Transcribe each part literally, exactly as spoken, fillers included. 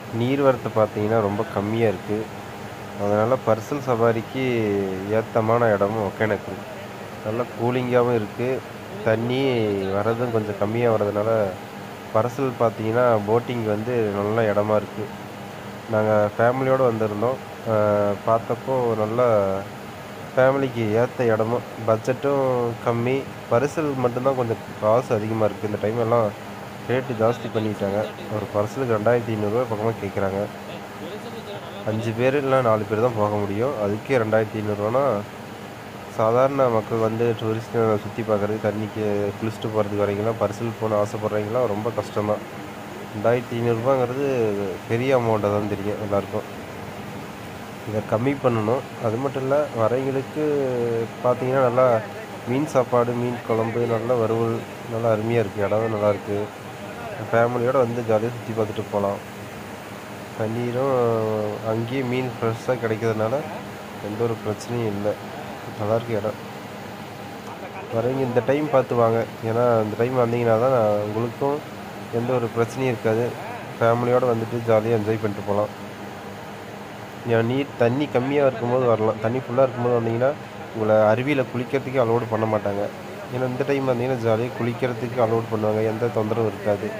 நீர்வரத்து பார்த்தீங்கன்னா ரொம்ப கம்மியாக இருக்குது. அதனால் பரிசல் சவாரிக்கு ஏத்தமான இடமும் ஒகேனக்கல். நல்லா கூலிங்காகவும் இருக்குது. தண்ணி வரதும் கொஞ்சம் கம்மியாக வரதுனால பரிசல் பார்த்தீங்கன்னா போட்டிங் வந்து நல்ல இடமா இருக்குது. நாங்கள் ஃபேமிலியோடு வந்திருந்தோம். அ பார்த்தப்போ நல்லா ஃபேமிலிக்கு ஏற்ற இடமும் பட்ஜெட்டும் கம்மி. பரிசல் மட்டும்தான் கொஞ்சம் காசு அதிகமாக இருக்குது. இந்த டைம் எல்லாம் ரேட்டு ஜாஸ்தி பண்ணிட்டாங்க. ஒரு பரிசலுக்கு ரெண்டாயிரத்தி ஐநூறுரூவா பக்கமாக கேட்குறாங்க. அஞ்சு பேர் இல்லைனா நாலு பேர் தான் போக முடியும். அதுக்கே ரெண்டாயிரத்தி ஐநூறுரூவானா சாதாரண மக்கள் வந்து டூரிஸ்ட் சுற்றி பார்க்குறது, தண்ணிக்கு குளிச்சுட்டு போகிறதுக்கு வரீங்கலாம் பரிசல் போகணுன்னு ஆசைப்பட்றவங்கலாம் ரொம்ப கஷ்டம் தான். ரெண்டாயிரத்தி ஐநூறுரூபாங்கிறது பெரிய அமௌண்ட்டாக தான் தெரியும் எல்லாருக்கும். இதை கம்மி பண்ணணும். அது மட்டும் இல்லை, வரவங்களுக்கு பார்த்தீங்கன்னா நல்லா மீன் சாப்பாடு, மீன் குழம்பு, நல்ல வறுவல், நல்லா அருமையாக இருக்குது. இடமும் நல்லாயிருக்கு. ஃபேமிலியோடு வந்து ஜாலியாக சுற்றி பார்த்துட்டு போகலாம். தண்ணீரும் அங்கேயே மீன் ஃப்ரெஷ்ஷாக கிடைக்கிறதுனால எந்த ஒரு பிரச்சனையும் இல்லை. நல்லாயிருக்கு இடம். வரவங்க இந்த டைம் பார்த்து வாங்க. ஏன்னா இந்த டைம் வந்தீங்கன்னா தான் உங்களுக்கும் எந்த ஒரு பிரச்சனையும் இருக்காது. ஃபேமிலியோடு வந்துட்டு ஜாலியாக என்ஜாய் பண்ணிட்டு போகலாம். ஏன் நீர் தண்ணி கம்மியாக இருக்கும்போது வரலாம். தண்ணி ஃபுல்லாக இருக்கும்போது வந்தீங்கன்னா உங்களை அருவியில் குளிக்கிறதுக்கே அலோடு பண்ண மாட்டாங்க. ஏன்னா இந்த டைம் வந்தீங்கன்னா ஜாலியாக குளிக்கிறதுக்கு அலோடு பண்ணுவாங்க. எந்த தொந்தரவும் இருக்காது.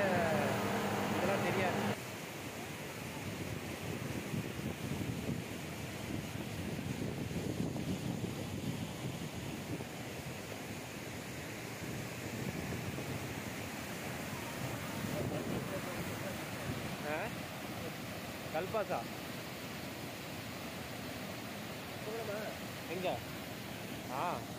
கல்பாசா எங்க ஆ